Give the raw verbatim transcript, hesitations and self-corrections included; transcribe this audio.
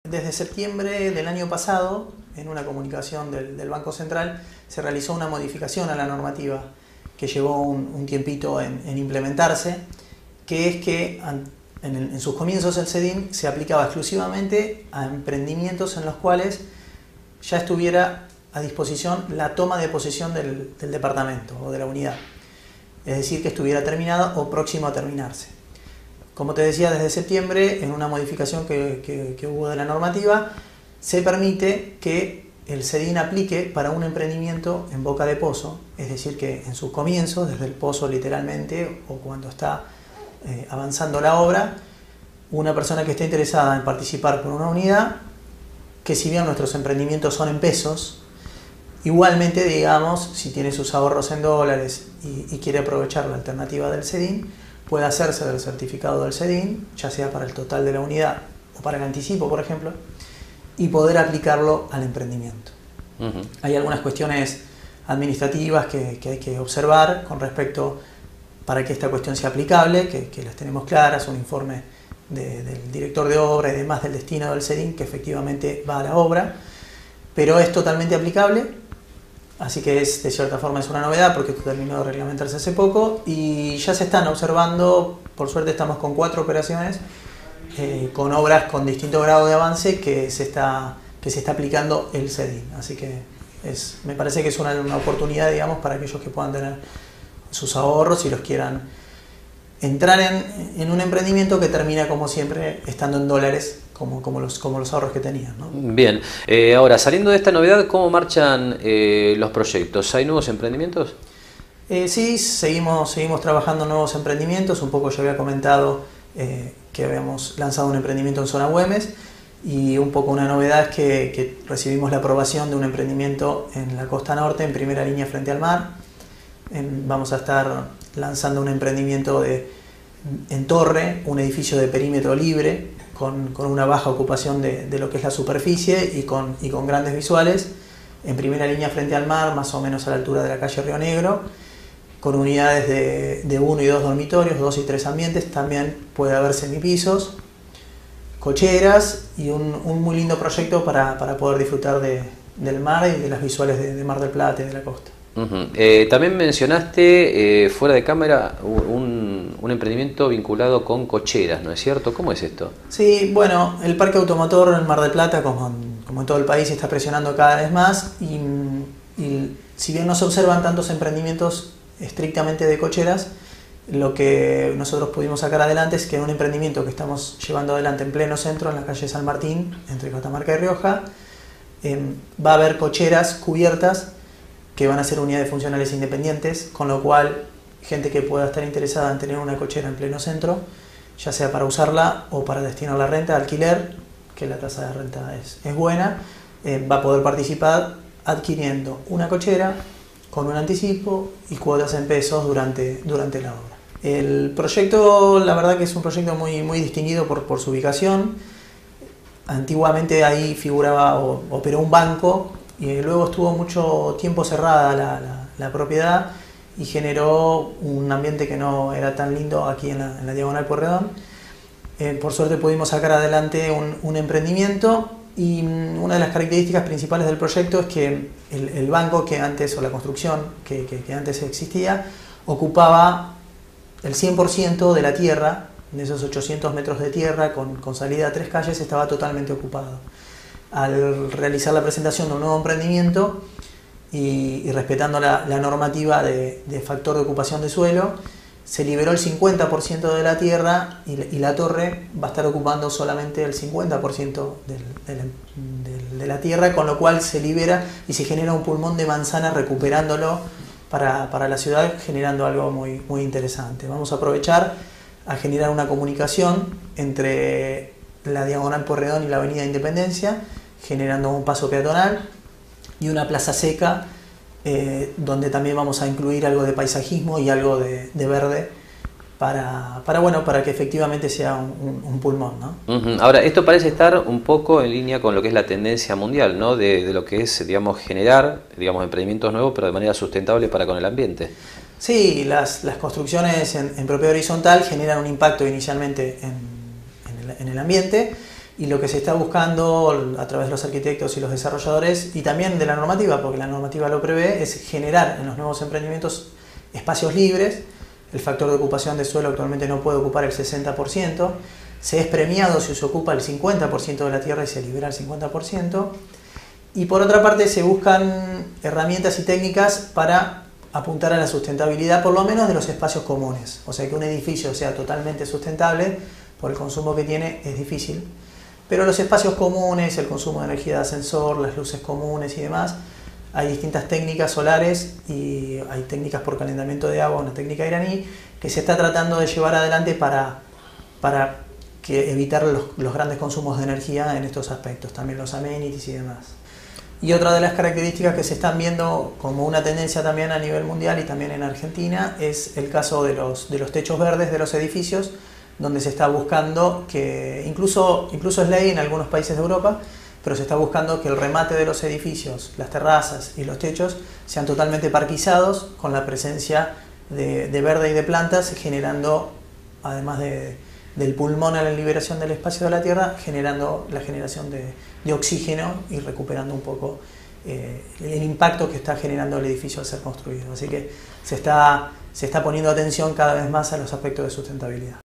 Desde septiembre del año pasado, en una comunicación del, del Banco Central, se realizó una modificación a la normativa que llevó un, un tiempito en, en implementarse, que es que en, en sus comienzos el CEDIN se aplicaba exclusivamente a emprendimientos en los cuales ya estuviera a disposición la toma de posesión del, del departamento o de la unidad, es decir, que estuviera terminada o próximo a terminarse. Como te decía, desde septiembre, en una modificación que, que, que hubo de la normativa, se permite que el CEDIN aplique para un emprendimiento en boca de pozo, es decir, que en sus comienzos, desde el pozo literalmente, o cuando está eh, avanzando la obra, una persona que esté interesada en participar por una unidad, que si bien nuestros emprendimientos son en pesos, igualmente, digamos, si tiene sus ahorros en dólares y, y quiere aprovechar la alternativa del CEDIN, puede hacerse del certificado del CEDIN, ya sea para el total de la unidad o para el anticipo, por ejemplo, y poder aplicarlo al emprendimiento. Uh-huh. Hay algunas cuestiones administrativas que, que hay que observar con respecto para que esta cuestión sea aplicable, que, que las tenemos claras, un informe de, del director de obra y demás del destino del CEDIN que efectivamente va a la obra, pero es totalmente aplicable. Así que es, de cierta forma es una novedad porque esto terminó de reglamentarse hace poco y ya se están observando, por suerte estamos con cuatro operaciones, eh, con obras con distinto grado de avance que se está, que se está aplicando el CEDIN. Así que es, me parece que es una, una oportunidad, digamos, para aquellos que puedan tener sus ahorros y los quieran entrar en, en un emprendimiento que termina, como siempre, estando en dólares, como, como, los, como los ahorros que tenían, ¿no? Bien, eh, ahora, saliendo de esta novedad, ¿cómo marchan eh, los proyectos? ¿Hay nuevos emprendimientos? Eh, sí, seguimos, seguimos trabajando en nuevos emprendimientos. Un poco yo había comentado eh, que habíamos lanzado un emprendimiento en zona Güemes y un poco una novedad es que, que recibimos la aprobación de un emprendimiento en la costa norte, en primera línea frente al mar. En, vamos a estar lanzando un emprendimiento de, en torre, un edificio de perímetro libre, con, con una baja ocupación de, de lo que es la superficie y con, y con grandes visuales, en primera línea frente al mar, más o menos a la altura de la calle Río Negro, con unidades de, de uno y dos dormitorios, dos y tres ambientes, también puede haber semipisos, cocheras y un, un muy lindo proyecto para, para poder disfrutar de, del mar y de las visuales de, de Mar del Plata y de la costa. Uh-huh. eh, también mencionaste eh, fuera de cámara un, un emprendimiento vinculado con cocheras, ¿no es cierto? ¿Cómo es esto? Sí, bueno, el parque automotor en Mar del Plata, como en, como en todo el país, está presionando cada vez más y, y si bien no se observan tantos emprendimientos estrictamente de cocheras, lo que nosotros pudimos sacar adelante es que en un emprendimiento que estamos llevando adelante en pleno centro, en la calle San Martín, entre Catamarca y Rioja, eh, va a haber cocheras cubiertas que van a ser unidades funcionales independientes, con lo cual gente que pueda estar interesada en tener una cochera en pleno centro, ya sea para usarla o para destinar la renta, alquiler, que la tasa de renta es, es buena, eh, va a poder participar adquiriendo una cochera con un anticipo y cuotas en pesos durante, durante la obra. El proyecto, la verdad que es un proyecto muy, muy distinguido por, por su ubicación. Antiguamente ahí figuraba o operó un banco, y luego estuvo mucho tiempo cerrada la, la, la propiedad y generó un ambiente que no era tan lindo aquí en la, en la Diagonal Pueyrredón. Eh, por suerte pudimos sacar adelante un, un emprendimiento y una de las características principales del proyecto es que el, el banco que antes, o la construcción que, que, que antes existía, ocupaba el cien por ciento de la tierra, de esos ochocientos metros de tierra con, con salida a tres calles, estaba totalmente ocupado. Al realizar la presentación de un nuevo emprendimiento y, y respetando la, la normativa de, de factor de ocupación de suelo, se liberó el cincuenta por ciento de la tierra y, y la torre va a estar ocupando solamente el cincuenta por ciento del, del, del, de la tierra, con lo cual se libera y se genera un pulmón de manzana recuperándolo para, para la ciudad, generando algo muy, muy interesante. Vamos a aprovechar a generar una comunicación entre la Diagonal Pueyrredón y la Avenida Independencia, generando un paso peatonal y una plaza seca eh, donde también vamos a incluir algo de paisajismo y algo de, de verde para, para, bueno, para que efectivamente sea un, un, un pulmón, ¿no? Uh-huh. Ahora, esto parece estar un poco en línea con lo que es la tendencia mundial, ¿no? De, de lo que es, digamos, generar, digamos, emprendimientos nuevos, pero de manera sustentable para con el ambiente. Sí, las, las construcciones en, en propiedad horizontal generan un impacto inicialmente en, en, el, en el ambiente, Y lo que se está buscando a través de los arquitectos y los desarrolladores, y también de la normativa, porque la normativa lo prevé, es generar en los nuevos emprendimientos espacios libres. El factor de ocupación de suelo actualmente no puede ocupar el sesenta por ciento. Se es premiado si se ocupa el cincuenta por ciento de la tierra y se libera el cincuenta por ciento. Y por otra parte se buscan herramientas y técnicas para apuntar a la sustentabilidad, por lo menos de los espacios comunes. O sea, que un edificio sea totalmente sustentable, por el consumo que tiene, es difícil. Pero los espacios comunes, el consumo de energía de ascensor, las luces comunes y demás, hay distintas técnicas solares y hay técnicas por calentamiento de agua, una técnica iraní, que se está tratando de llevar adelante para, para que evitar los, los grandes consumos de energía en estos aspectos, también los amenities y demás. Y otra de las características que se están viendo como una tendencia también a nivel mundial y también en Argentina es el caso de los, de los techos verdes de los edificios, donde se está buscando que, incluso, incluso es ley en algunos países de Europa, pero se está buscando que el remate de los edificios, las terrazas y los techos sean totalmente parquizados con la presencia de, de verde y de plantas, generando, además de, del pulmón a la liberación del espacio de la tierra, generando la generación de, de oxígeno y recuperando un poco eh, el impacto que está generando el edificio al ser construido. Así que se está, se está poniendo atención cada vez más a los aspectos de sustentabilidad.